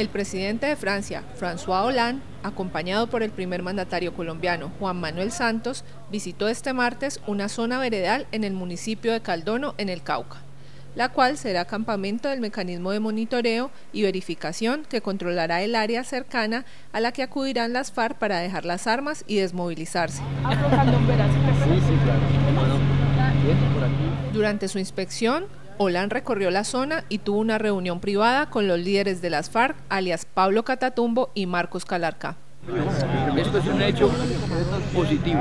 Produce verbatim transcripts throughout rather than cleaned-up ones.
El presidente de Francia, François Hollande, acompañado por el primer mandatario colombiano, Juan Manuel Santos, visitó este martes una zona veredal en el municipio de Caldono, en el Cauca, la cual será campamento del mecanismo de monitoreo y verificación que controlará el área cercana a la que acudirán las FARC para dejar las armas y desmovilizarse. Durante su inspección, Hollande recorrió la zona y tuvo una reunión privada con los líderes de las FARC, alias Pablo Catatumbo y Marcos Calarcá. Esto es un hecho positivo.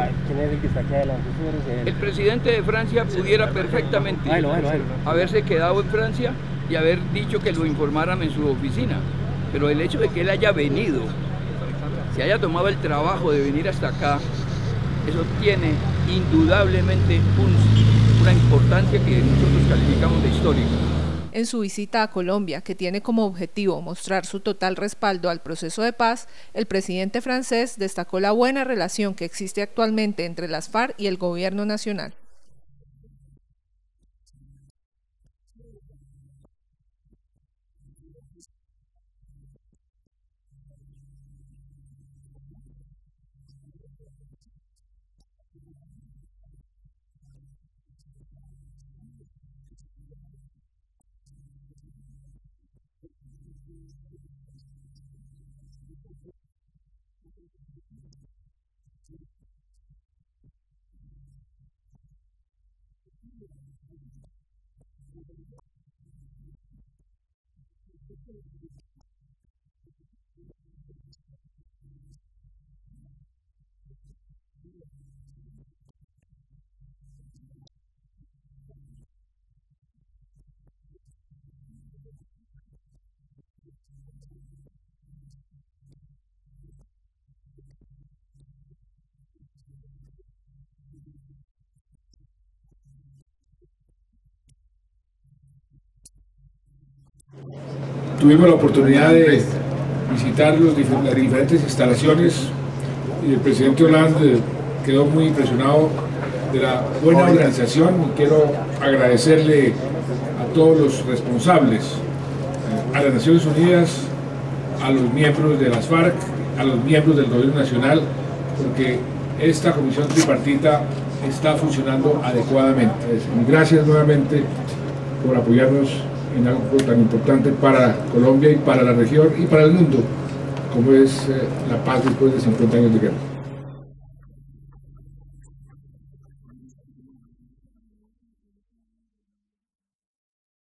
El presidente de Francia pudiera perfectamente haberse quedado en Francia y haber dicho que lo informaran en su oficina, pero el hecho de que él haya venido, se haya tomado el trabajo de venir hasta acá, eso tiene indudablemente un, una importancia que nosotros calificamos de histórica. En su visita a Colombia, que tiene como objetivo mostrar su total respaldo al proceso de paz, el presidente francés destacó la buena relación que existe actualmente entre las FARC y el gobierno nacional. Tuvimos la oportunidad de visitar los, las diferentes instalaciones y el presidente Hollande quedó muy impresionado de la buena organización y quiero agradecerle a todos los responsables, a las Naciones Unidas, a los miembros de las FARC, a los miembros del Gobierno Nacional, porque esta comisión tripartita está funcionando adecuadamente. Gracias nuevamente por apoyarnos en algo tan importante para Colombia y para la región y para el mundo, como es eh, la paz después de cincuenta años de guerra.